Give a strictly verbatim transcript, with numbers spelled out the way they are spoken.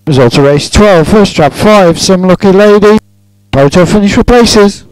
Result of race twelve, first trap five, Some Lucky Lady. Photo finish for places.